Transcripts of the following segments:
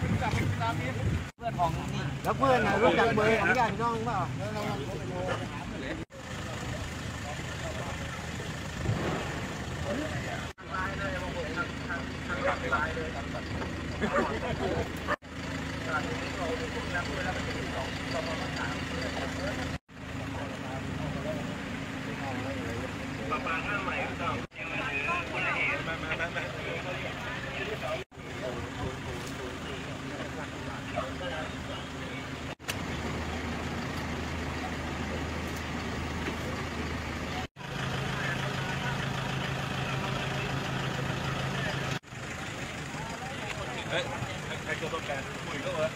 เพื่อนของนี่แล้วเพื่อนนะรู้จักเบอร์ของญาติน้องเปล่าใครตัวต้นแกนคุยก็เลย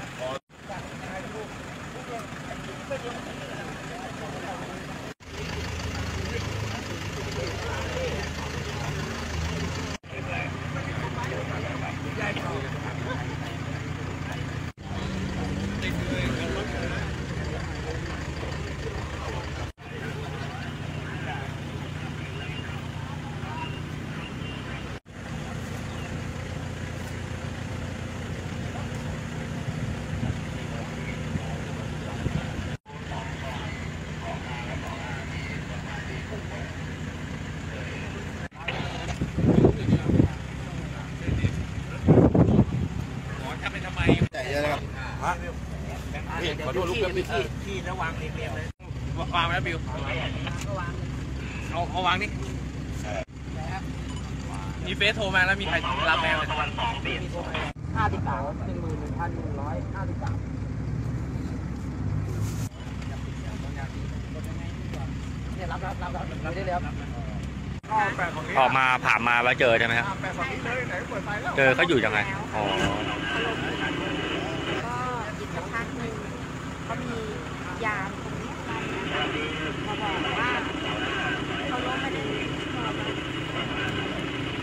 แต่เยอะเลยครับขอดูลูกที่ระวังเรียบเลยวางไว้แล้วบิวเอาวางนี่มีเฟซโทรมาแล้วมีใครรับแมวเลย53 11,153เนี่ยรับได้เลยครับออกมาผ่านมาแล้วเจอใช่ไหมครับเจอเขาอยู่ยังไงอ๋อก็อีกสักพักหนึ่งเขามียามตรงนี้มาบอกว่า